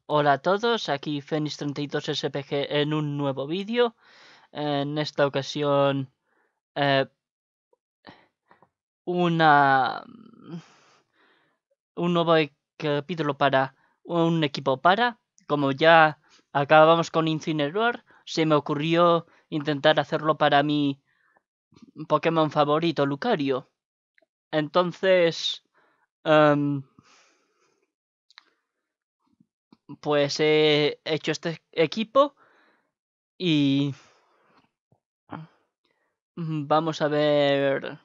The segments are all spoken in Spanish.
Hola a todos, aquí Fenix32SPG en un nuevo vídeo. En esta ocasión, eh, una, un nuevo capítulo para un equipo para. Como ya acabamos con Incineroar, se me ocurrió intentar hacerlo para mi Pokémon favorito, Lucario. Entonces, em, pues he hecho este equipo y vamos a ver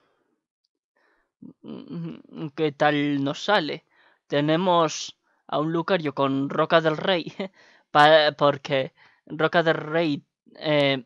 qué tal nos sale. Tenemos a un Lucario con Roca del Rey, porque Roca del Rey eh,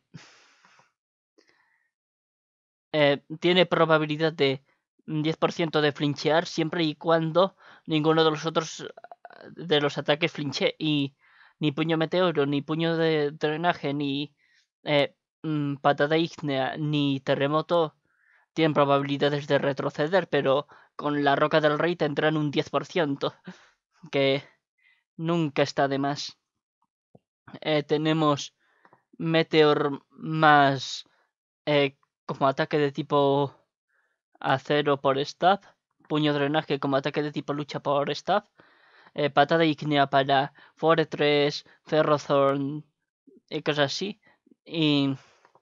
tiene probabilidad de 10% de flinchear siempre y cuando ninguno de los otros de los ataques flinche. Y ni puño meteoro, ni puño de drenaje, ni eh, patada ígnea, ni terremoto tienen probabilidades de retroceder, pero con la Roca del Rey tendrán un 10%, que nunca está de más. Tenemos Meteor más como ataque de tipo acero por stab, puño drenaje como ataque de tipo lucha por stab, patada ígnea para Fortress, Ferrothorn y cosas así, y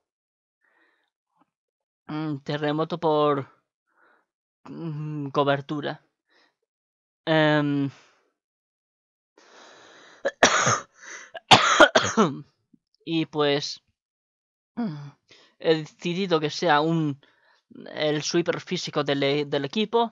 terremoto por cobertura. Y pues he decidido que sea el sweeper físico del equipo,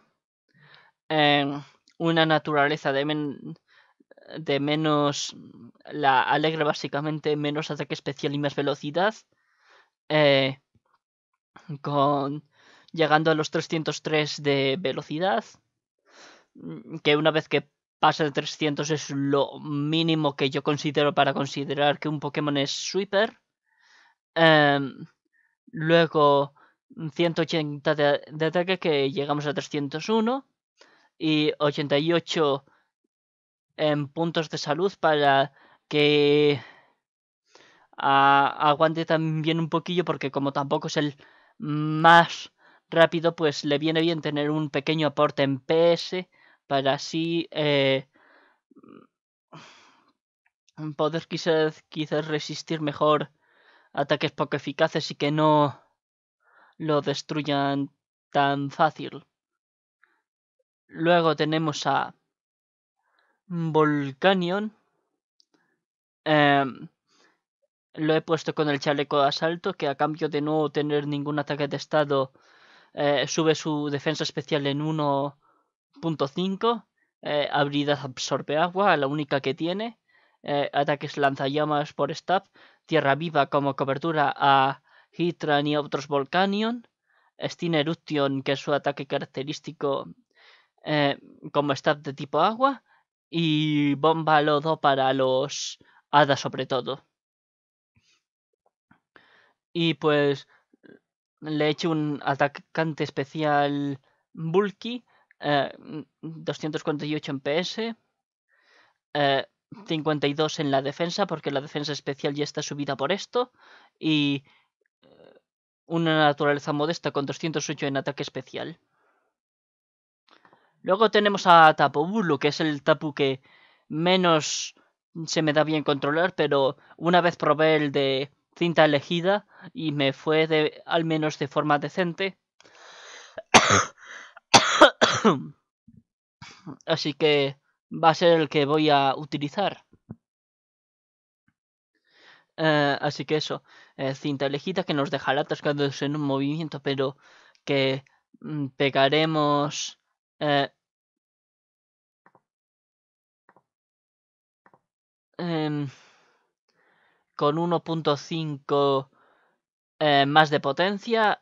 una naturaleza de menos, la alegre básicamente, menos ataque especial y más velocidad, eh, con llegando a los 303 de velocidad, que una vez que pasa de 300 es lo mínimo que yo considero para considerar que un Pokémon es sweeper. Luego 180 de ataque, que llegamos a 301, y 88 en puntos de salud para que aguante también un poquillo, porque como tampoco es el más rápido, pues le viene bien tener un pequeño aporte en PS para así poder quizás resistir mejor ataques poco eficaces y que no lo destruyan tan fácil. Luego tenemos a Volcanion. Lo he puesto con el chaleco de asalto, que a cambio de no tener ningún ataque de estado, sube su defensa especial en 1.5. Habilidad absorbe agua, la única que tiene. Ataques lanzallamas por stab. Tierra viva como cobertura a Hitran y otros Volcanion. Steam Eruption, que es su ataque característico como stab de tipo agua. Y bomba lodo para los hadas sobre todo. Y pues le he hecho un atacante especial bulky, 248 en PS, 52 en la defensa, porque la defensa especial ya está subida por esto, y una naturaleza modesta con 208 en ataque especial. Luego tenemos a Tapu Bulu, que es el Tapu que menos se me da bien controlar, pero una vez probé el de cinta elegida y me fue al menos de forma decente. Así que va a ser el que voy a utilizar. Así que eso, cinta elegida que nos dejará atascados en un movimiento, pero que pegaremos eh, em, con 1.5 más de potencia.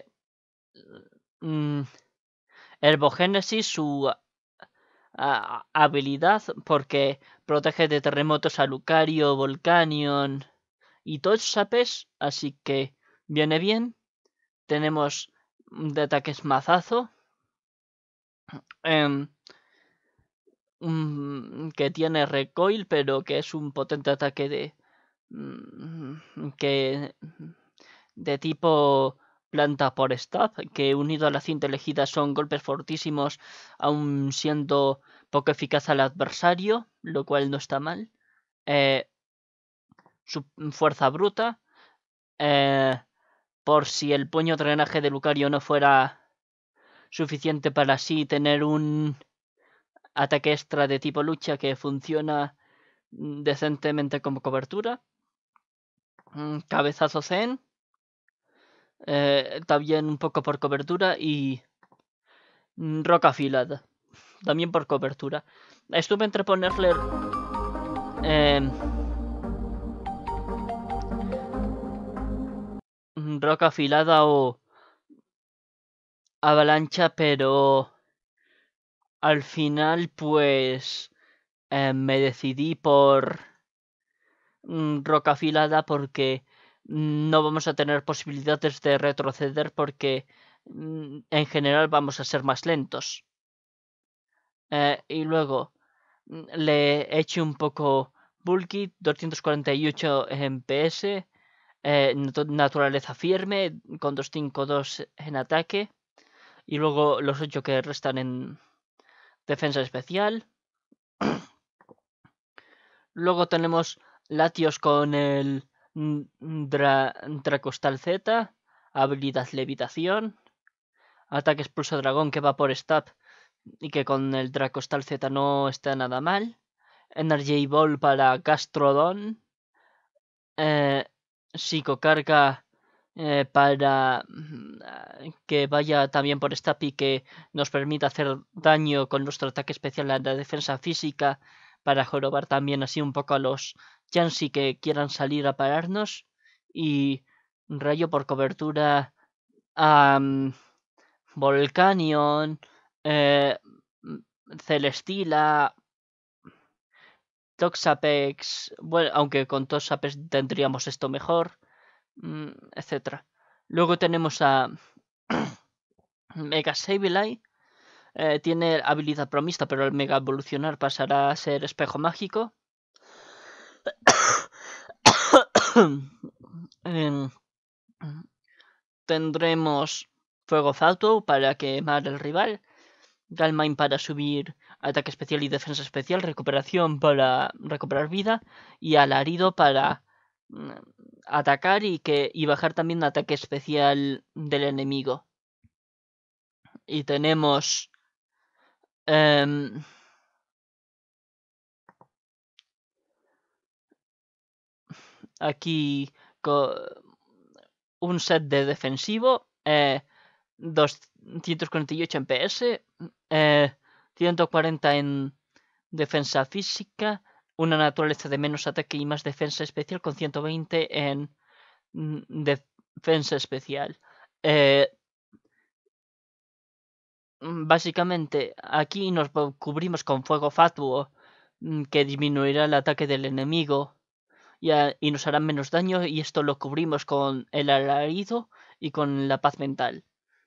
Mm, Herbogénesis, su habilidad, porque protege de terremotos a Lucario, Volcanion y todos sapes, así que viene bien. Tenemos de ataques mazazo. que tiene recoil, pero que es un potente ataque de tipo planta por stab, que unido a la cinta elegida son golpes fortísimos, aun siendo poco eficaz al adversario, lo cual no está mal. Su fuerza bruta, por si el puño drenaje de Lucario no fuera suficiente para así tener un ataque extra de tipo lucha que funciona decentemente como cobertura. Cabezazo Zen, también un poco por cobertura, y roca afilada, también por cobertura. Estuve entre ponerle roca afilada o avalancha, pero al final pues me decidí por roca afilada porque no vamos a tener posibilidades de retroceder porque en general vamos a ser más lentos. Y luego le eché un poco bulky, 248 en PS, naturaleza firme con 252 en ataque, y luego los 8 que restan en defensa especial. Luego tenemos Latios con el Dracostal Z, habilidad levitación, ataque expulso dragón que va por stab y que con el Dracostal Z no está nada mal. Energy Ball para Gastrodon, psicocarga para que vaya también por stab y que nos permita hacer daño con nuestro ataque especial a la defensa física, para jorobar también así un poco a los Jansi que quieran salir a pararnos. Y rayo por cobertura a Volcanion, Celestila, Toxapex, bueno, aunque con Toxapex tendríamos esto mejor, etcétera. Luego tenemos a Mega Sableye. Tiene habilidad promista, pero al mega evolucionar pasará a ser espejo mágico. Tendremos Fuego Fatuo para quemar al rival, Galmine para subir ataque especial y defensa especial, recuperación para recuperar vida, y Alarido para atacar y bajar también ataque especial del enemigo. Y tenemos aquí un set de defensivo, 248 en PS, 140 en defensa física, una naturaleza de menos ataque y más defensa especial, con 120 en defensa especial. Básicamente aquí nos cubrimos con fuego fatuo, que disminuirá el ataque del enemigo y nos hará menos daño, y esto lo cubrimos con el alarido y con la paz mental.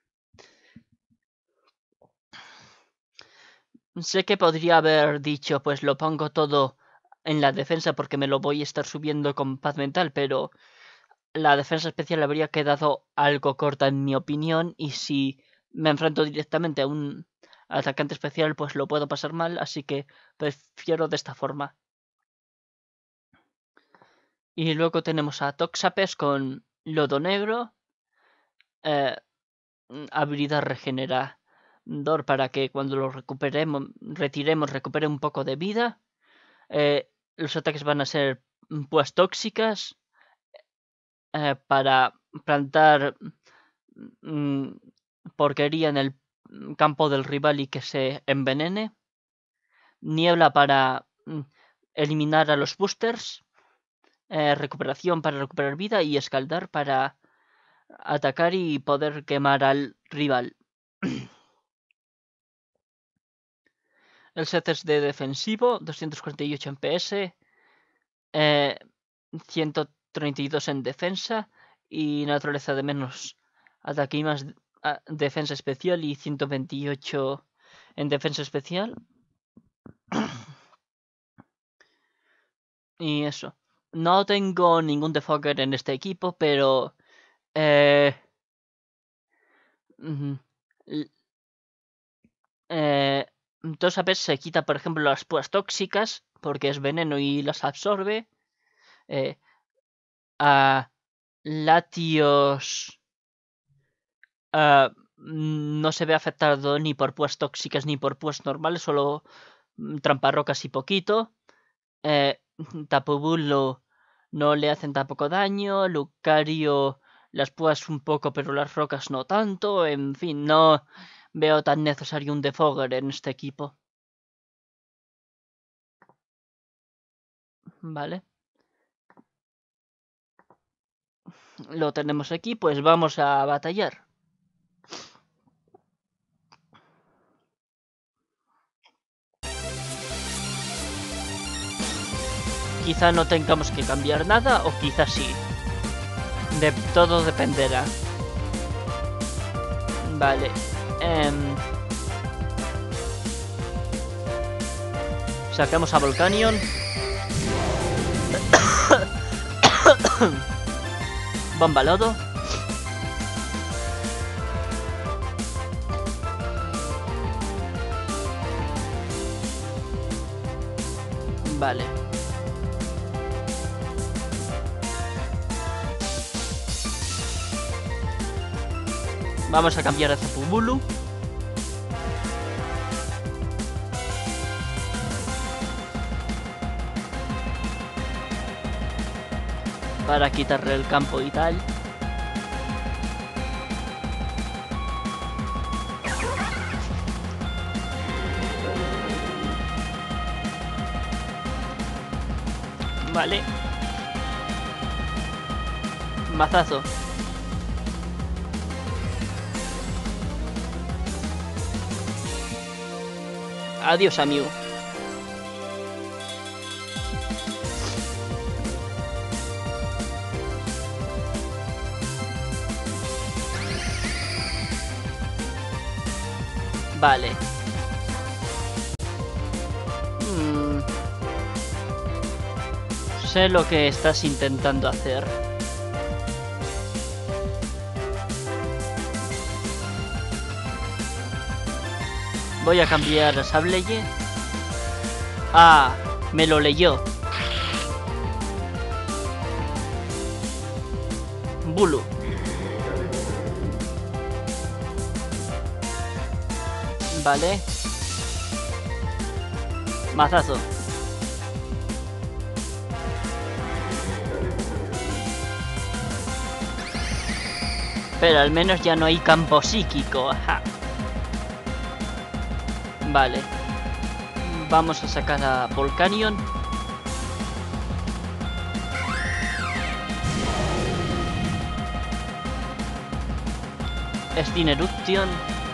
Sé que podría haber dicho, pues lo pongo todo en la defensa porque me lo voy a estar subiendo con paz mental, pero la defensa especial habría quedado algo corta en mi opinión, y si me enfrento directamente a un atacante especial pues lo puedo pasar mal, así que prefiero de esta forma. Y luego tenemos a Toxapex con Lodo Negro, habilidad regenerador para que cuando lo retiremos recupere un poco de vida. Los ataques van a ser pues tóxicas, para plantar porquería en el campo del rival y que se envenene. Niebla para eliminar a los boosters. Recuperación para recuperar vida, y escaldar para atacar y poder quemar al rival. El set es de defensivo, 248 en PS, 132 en defensa y naturaleza de menos ataque y más defensa especial, y 128 en defensa especial. Y eso. No tengo ningún defogger en este equipo, pero... Eh, ujú, l- eh, entonces a veces se quita, por ejemplo, las púas tóxicas, porque es veneno y las absorbe. A Latios no se ve afectado ni por púas tóxicas ni por púas normales, solo tramparrocas y poquito. Tapobulo no le hacen tampoco daño. Lucario las púas un poco, pero las rocas no tanto. En fin, no veo tan necesario un defogger en este equipo. Vale. Lo tenemos aquí, pues vamos a batallar. Quizá no tengamos que cambiar nada o quizá sí. Todo dependerá. Vale. Sacamos a Volcanion. Bomba lodo. Vale. Vamos a cambiar a Zapubulu. Para quitarle el campo y tal. Vale. Mazazo. Adiós, amigo. Vale. Sé lo que estás intentando hacer. Voy a cambiar a Sableye. Ah, me lo leyó. Bulu. Vale. Mazazo. Pero al menos ya no hay campo psíquico. Ajá. Vale. Vamos a sacar a Volcanion. Steam Eruption.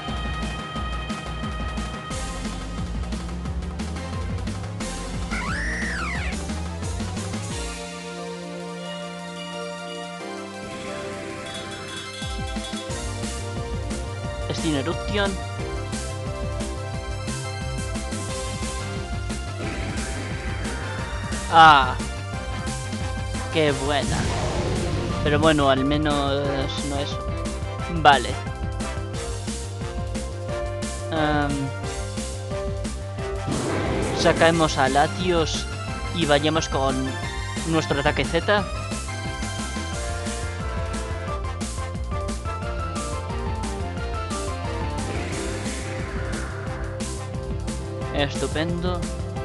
Steam Eruption. Ah, qué buena. Pero bueno, al menos no es. Vale. Sacamos a Latios y vayamos con nuestro ataque Z. Estupendo.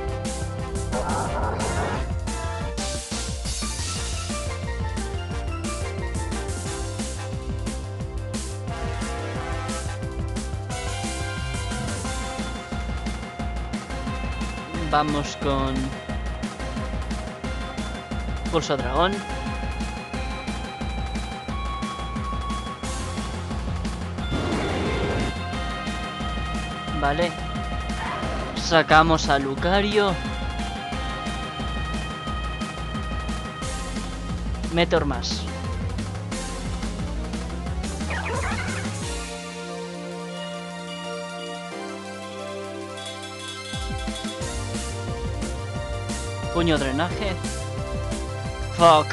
Vamos con Pulso Dragón. Vale. Sacamos a Lucario. Meteor más. Puño drenaje. Fuck.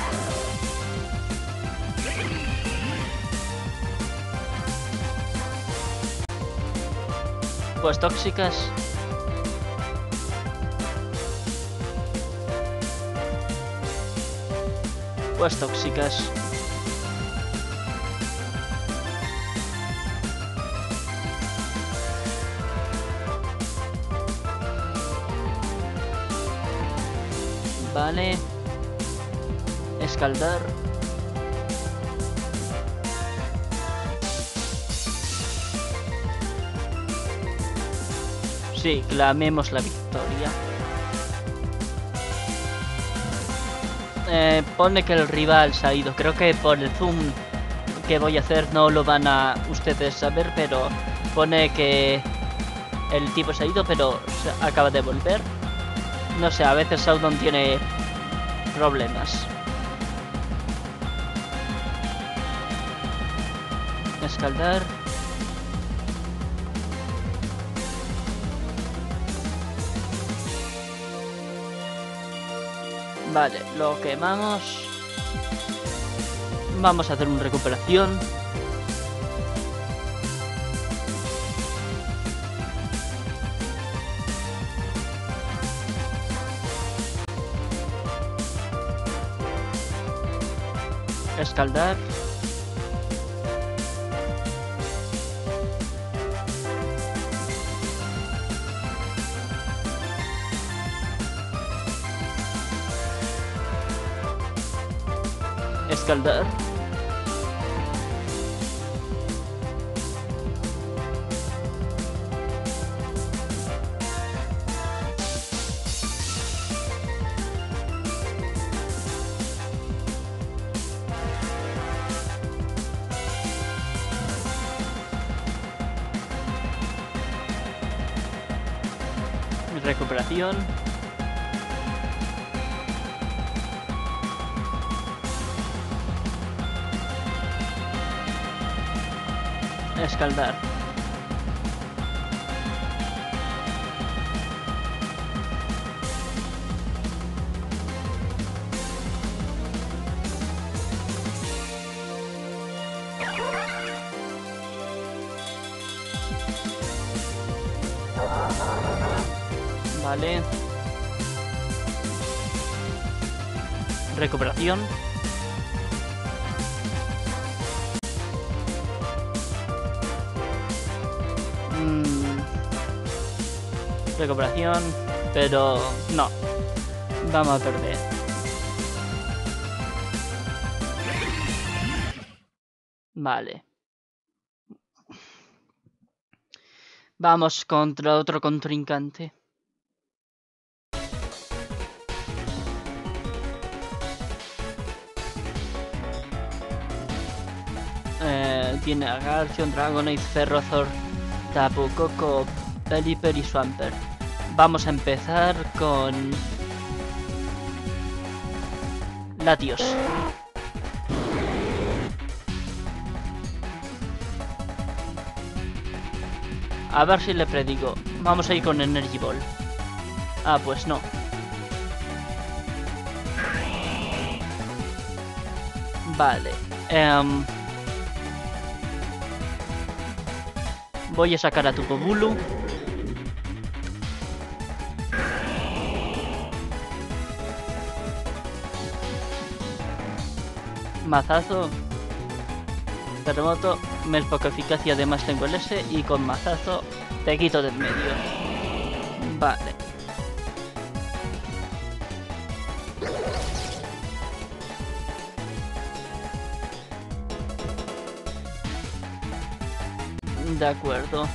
Pues tóxicas. Pues tóxicas. Vale. Escaldar. Sí, clamemos la victoria. Pone que el rival se ha ido. Creo que por el zoom que voy a hacer no lo van a ustedes saber, pero pone que el tipo se ha ido, pero se acaba de volver. No sé, a veces Saudon tiene problemas. Escaldar. Vale, lo quemamos. Vamos a hacer una recuperación. Escaldar. Escaldar. Recuperación. Escaldar. Vale. Recuperación. Recuperación, pero no. Vamos a perder. Vale. Vamos contra otro contrincante. Tiene a Garchomp, Dragonite, Ferrothorn, Tapu Koko, Pelipper y Swampert. Vamos a empezar con Latios. A ver si le predigo. Vamos a ir con Energy Ball. Ah, pues no. Vale. Voy a sacar a Tupobulu. Mazazo. Terremoto. Me es poca eficacia, además tengo el S. Y con mazazo te quito del medio. Vale. De acuerdo.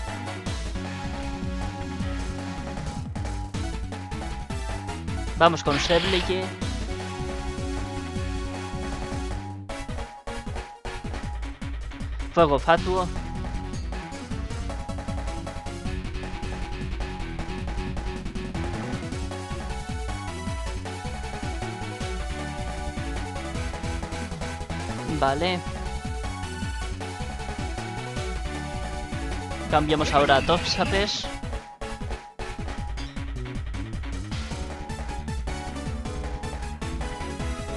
Vamos con Seblige. Fuego fatuo. Vale. Cambiamos ahora a Toxapex.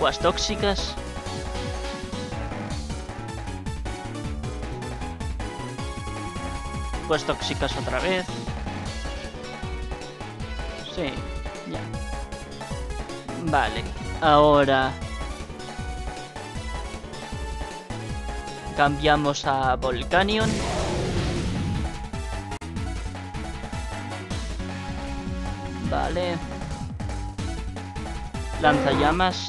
Aguas tóxicas. Aguas tóxicas otra vez. Sí, ya. Vale, ahora cambiamos a Volcanion. Vale. Lanzallamas.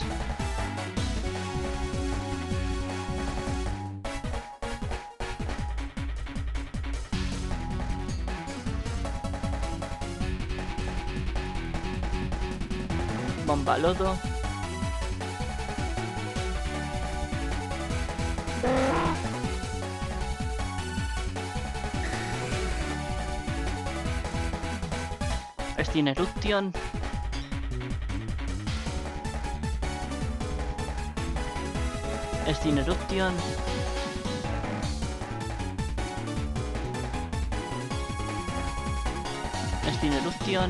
Bomba lodo. Steam Eruption. Steam Eruption. Steam Eruption.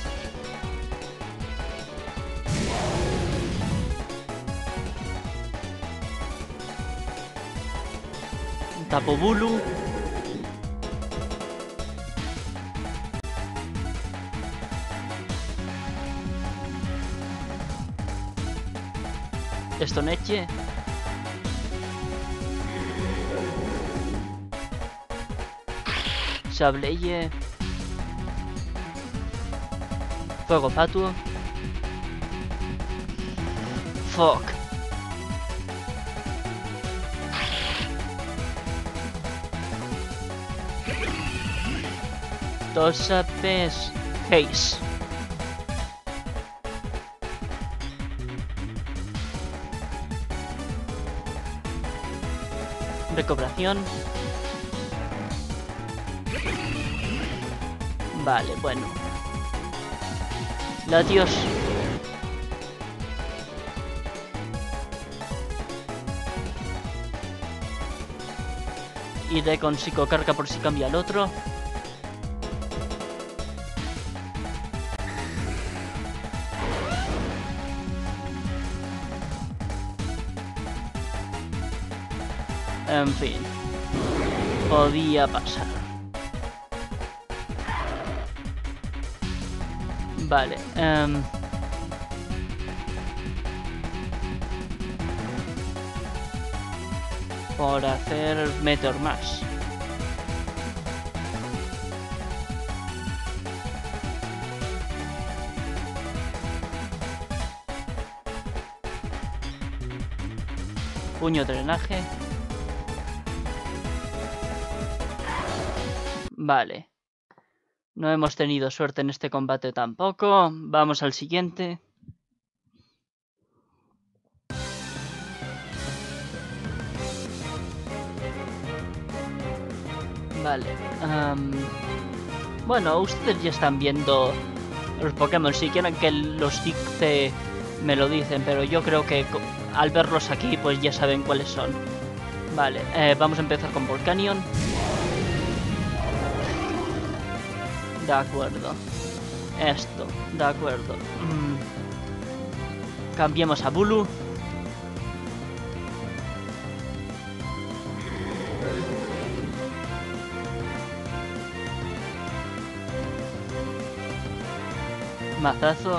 Tapo Bulu. Stoneche. Sableye. Fuego Fatuo. Fuck. Tosapes. Haze. Recobración. Vale, bueno. Latios. Iré con psicocarga por si cambia el otro. En fin. Podía pasar. Vale. Por hacer Meteor más. Puño drenaje. Vale. No hemos tenido suerte en este combate tampoco. Vamos al siguiente. Vale. Bueno, ustedes ya están viendo los Pokémon. Si quieren que los dicte, me lo dicen. Pero yo creo que al verlos aquí, pues ya saben cuáles son. Vale, vamos a empezar con Volcanion. De acuerdo. Esto, de acuerdo. Cambiamos a Bulu. Mazazo.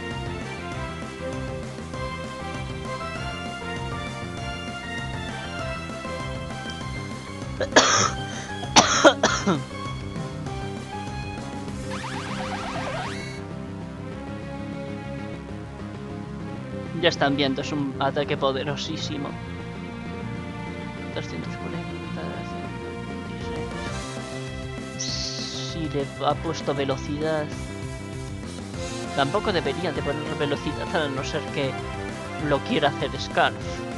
Ya están viendo, es un ataque poderosísimo. 240. Si le ha puesto velocidad. Tampoco debería de poner velocidad, a no ser que lo quiera hacer Scarf.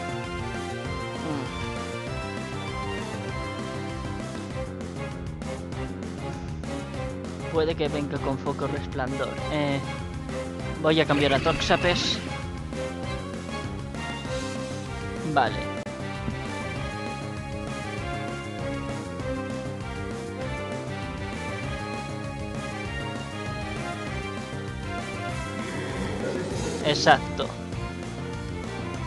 Puede que venga con foco resplandor. Voy a cambiar a Toxapes. Vale. Exacto.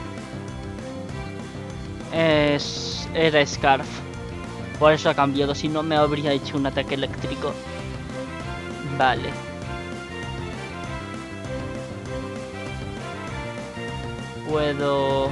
Era Scarf. Por eso ha cambiado, si no me habría hecho un ataque eléctrico. Vale. Puedo...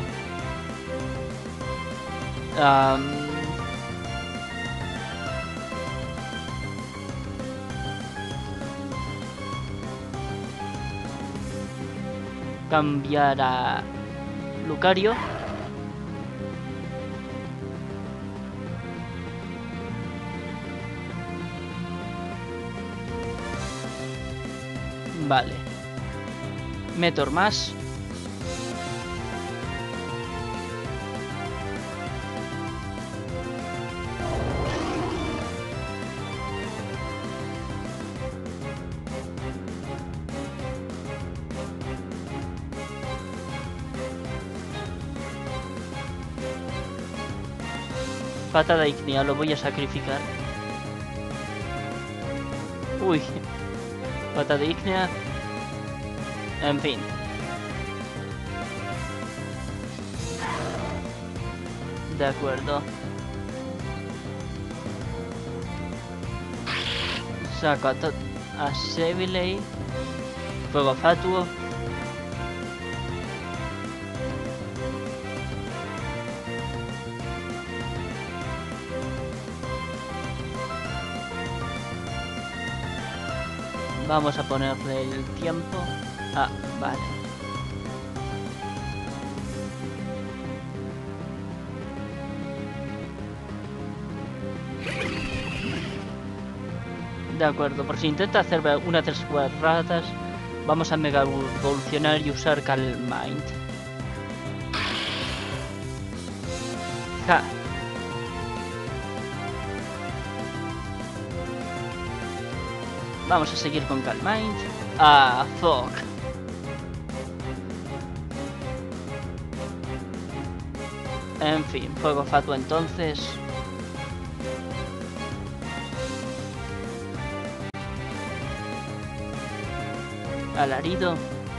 cambiar a Lucario. Vale. Metor más. Patada ígnea, lo voy a sacrificar. Uy. Patada ígnea. En fin. De acuerdo. Saco a Sevilei. Fuego fatuo. Vamos a ponerle el tiempo. Ah, vale. De acuerdo, por si intenta hacer una de las guarradas, vamos a mega evolucionar y usar Calm Mind. Ja. Vamos a seguir con Calm Mind. Ah, fuck. En fin, fuego fatuo entonces. Alarido.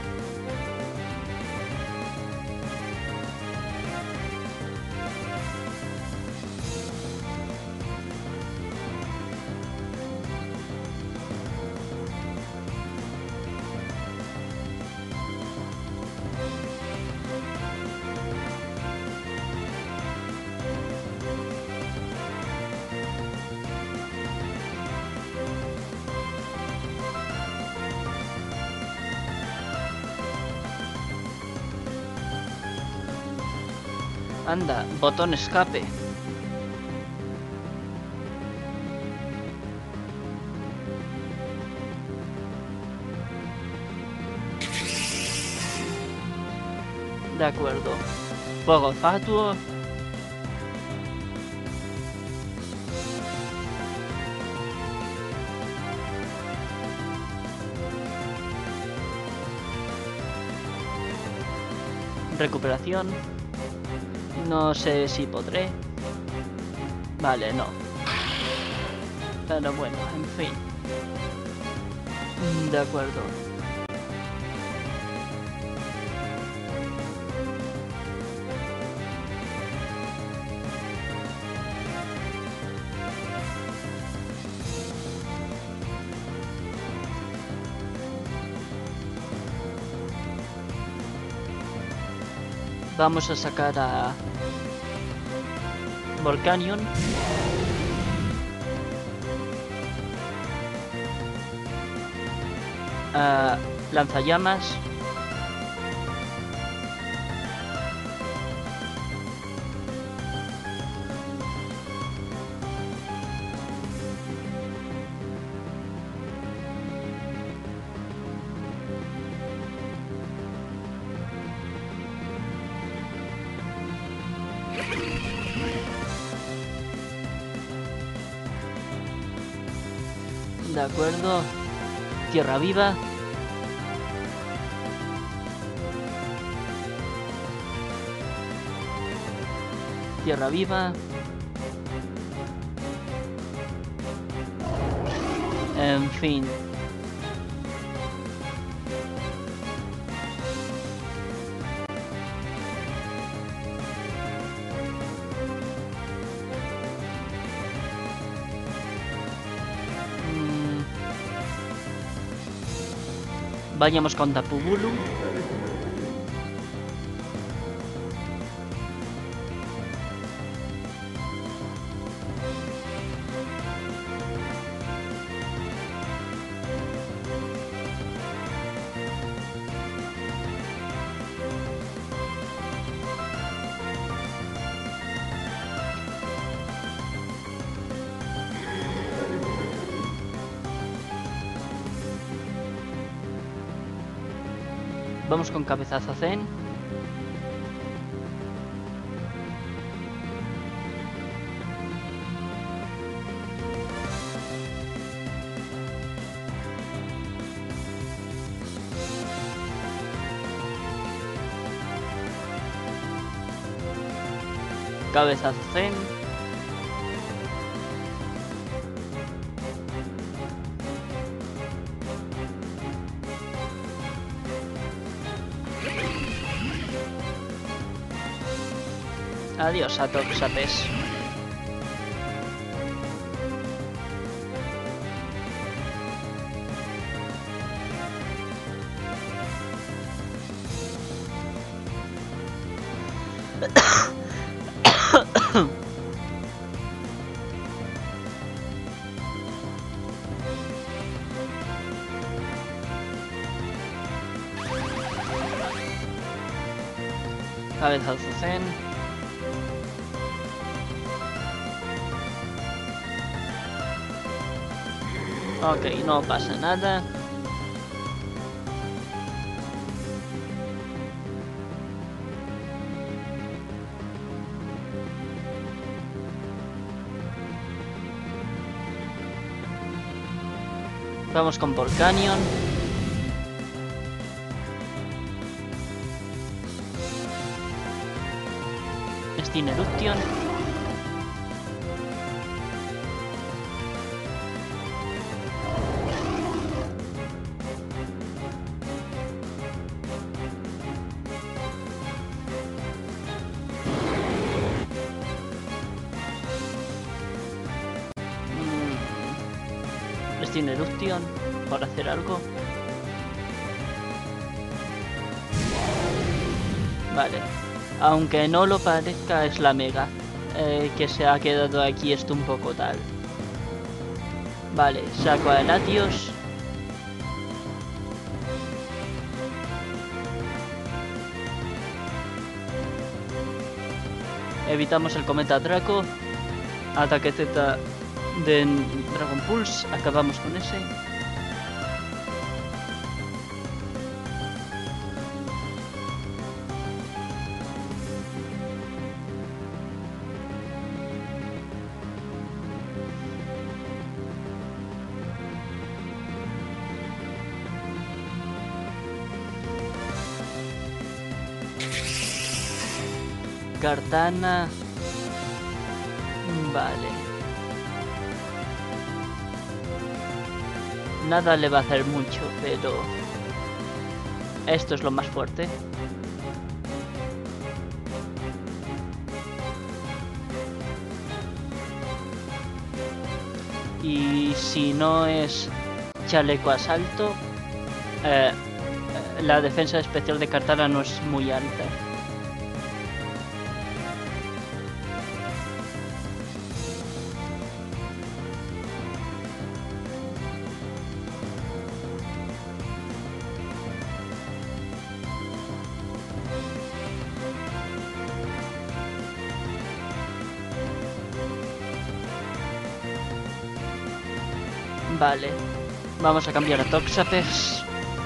Anda, botón escape. De acuerdo. Fuego fatuo. Recuperación. No sé si podré. Vale, no. Pero bueno, en fin. De acuerdo. Vamos a sacar a Volcanion. Lanzallamas. De acuerdo. Tierra viva. Tierra viva. En fin. Vayamos con Tapu Bulu. Vamos con Cabezazo Zen. Cabezazo Zen. Adiós a Toxapes. Cabezazo Zen. Ok, no pasa nada. Vamos con Volcanion. Steam Eruption. Steam Eruption para hacer algo. Vale. Aunque no lo parezca, es la Mega que se ha quedado aquí esto un poco tal. Vale, saco a Latios. Evitamos el Cometa Draco. Ataque Z de Dragon Pulse. Acabamos con ese. Kartana. Vale. Nada le va a hacer mucho, pero esto es lo más fuerte. Y si no es chaleco asalto, la defensa especial de Kartana no es muy alta. Vale, vamos a cambiar a Toxapex.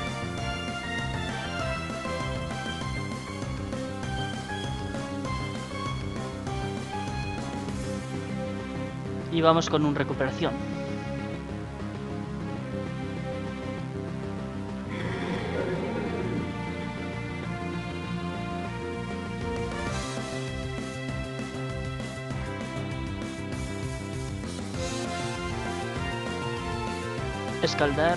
Y vamos con un recuperación. Escaldar.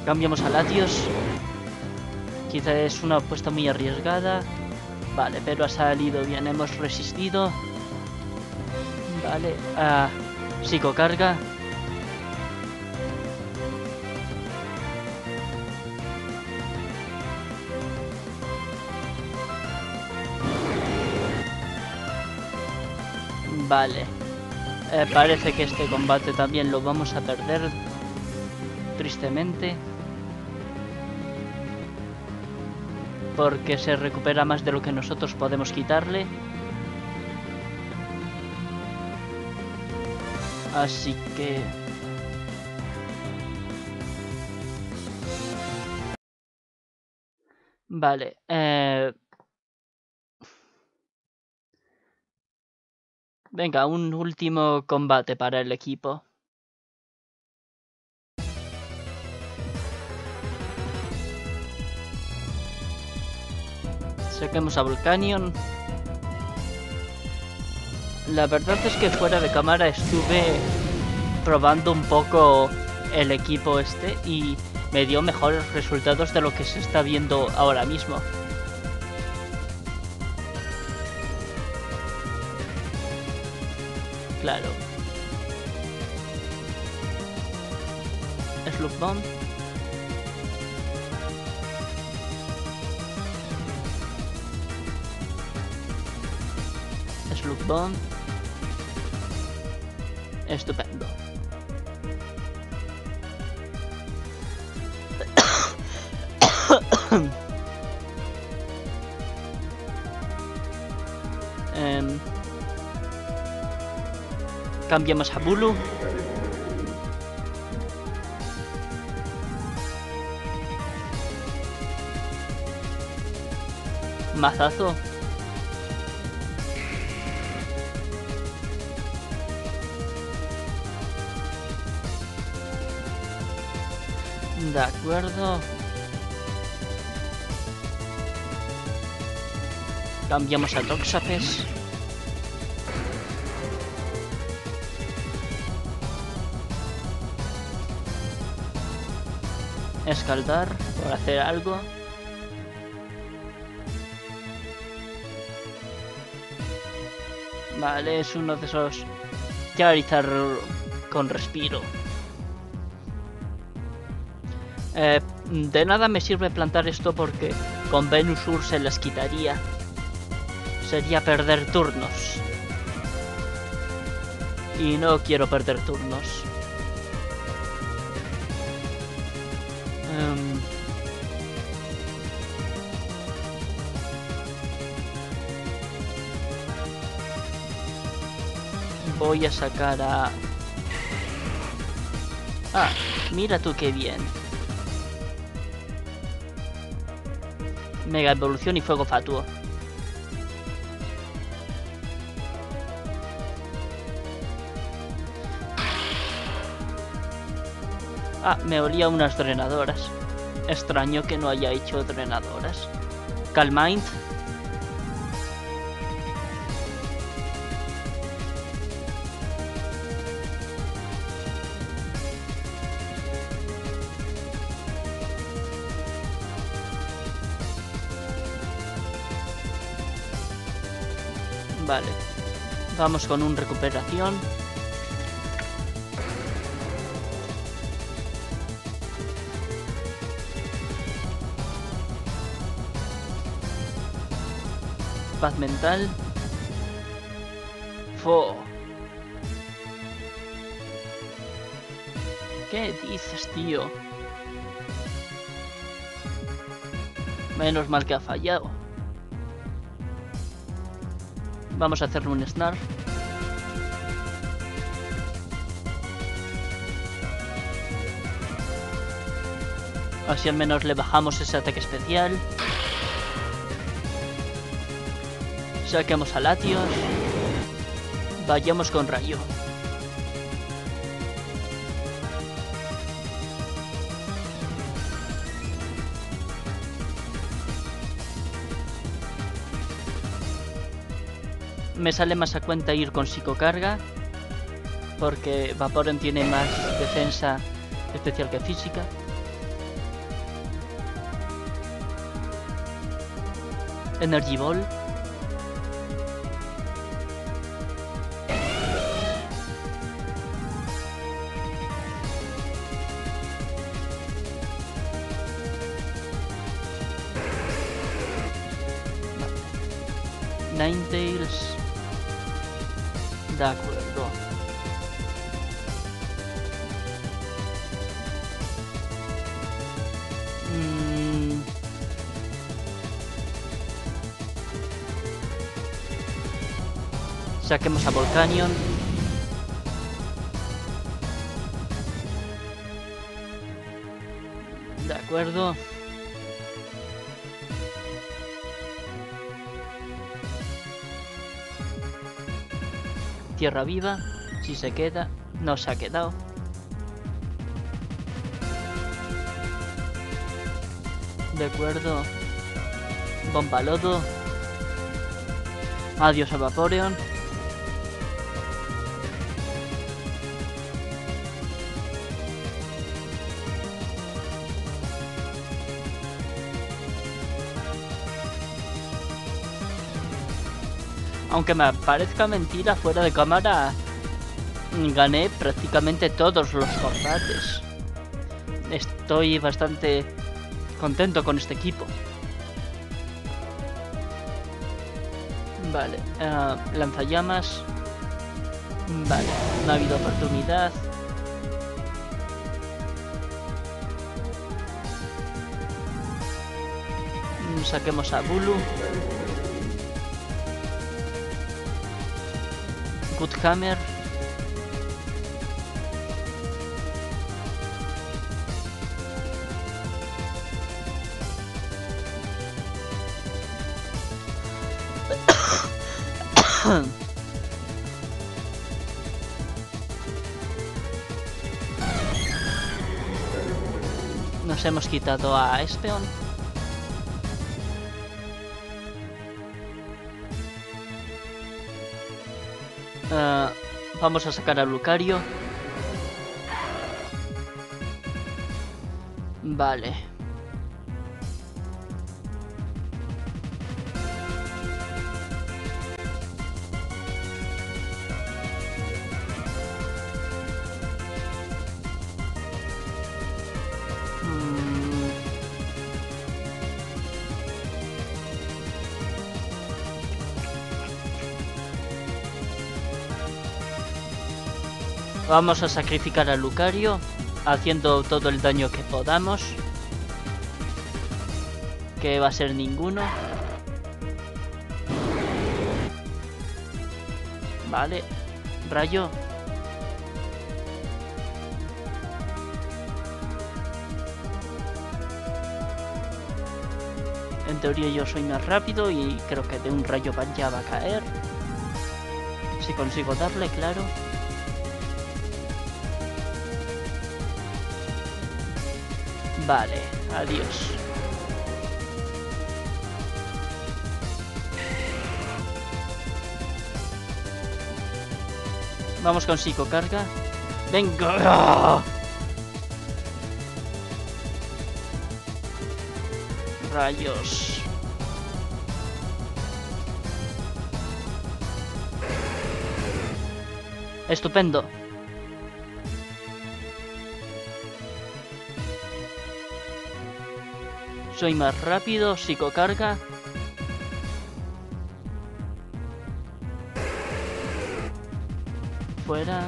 Cambiamos a Latios. Quizá es una apuesta muy arriesgada. Vale, pero ha salido bien. Hemos resistido. Vale. Psicocarga. Vale. Parece que este combate también lo vamos a perder. Tristemente. Porque se recupera más de lo que nosotros podemos quitarle. Así que... Vale. Venga, un último combate para el equipo. Saquemos a Volcanion. La verdad es que fuera de cámara estuve probando un poco el equipo este y me dio mejores resultados de lo que se está viendo ahora mismo. Claro. Slug Bomb. Slug Bomb. Estupendo. Cambiamos a Bulu. Mazazo. De acuerdo. Cambiamos a Toxapex. Escaldar por hacer algo. Vale, es uno de esos Charizard con respiro. De nada me sirve plantar esto porque con Venusaur se las quitaría. Sería perder turnos. Y no quiero perder turnos. Voy a sacar a... mira tú qué bien. Mega evolución y fuego fatuo. Me olía unas drenadoras. Extraño que no haya hecho drenadoras. Calmind. Vale. Vamos con un recuperación. Paz mental. ¿Qué dices, tío? Menos mal que ha fallado. Vamos a hacerle un snarf. Así al menos le bajamos ese ataque especial. Saquemos a Latios. Vayamos con Rayo. Me sale más a cuenta ir con psicocarga, porque Vaporeon tiene más defensa especial que física. Energy Ball. Ninetales. De acuerdo. Saquemos a Volcanion. De acuerdo. Tierra viva. Si se queda. No se ha quedado. De acuerdo. Bomba lodo. Adiós a Vaporeon. Aunque me parezca mentira, fuera de cámara gané prácticamente todos los combates. Estoy bastante contento con este equipo. Vale, lanzallamas. Vale, no ha habido oportunidad. Saquemos a Bulu. Goodhammer. Nos hemos quitado a Espeon. Vamos a sacar a Lucario. Vale. Vamos a sacrificar a Lucario, haciendo todo el daño que podamos. Que va a ser ninguno. Vale. Rayo. En teoría yo soy más rápido y creo que de un rayo ya va a caer. Si consigo darle, claro. Vale, adiós. Vamos con psicocarga. ¡Venga! Rayos. Estupendo. Soy más rápido, psicocarga. Fuera.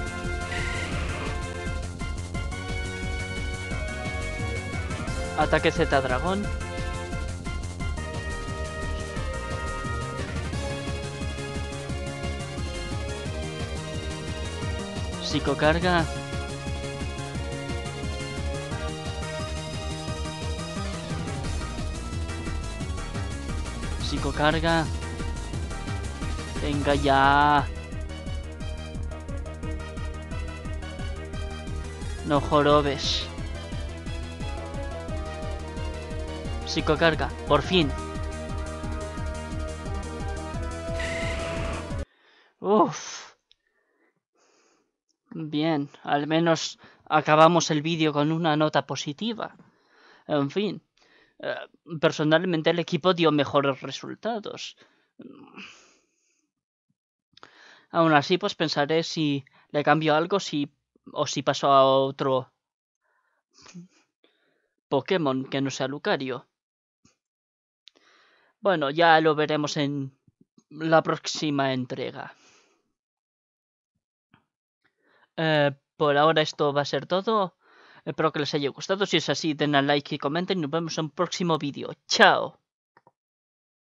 Ataque Z dragón. Psicocarga. Psicocarga. Venga ya. No jorobes. Psicocarga, por fin. Uff. Bien, al menos acabamos el vídeo con una nota positiva. En fin. Personalmente el equipo dio mejores resultados. Aún así, pues pensaré si le cambio algo o si paso a otro Pokémon que no sea Lucario. Bueno, ya lo veremos en la próxima entrega. Por ahora esto va a ser todo. Espero que les haya gustado. Si es así, den al like y comenten. Nos vemos en un próximo vídeo. ¡Chao!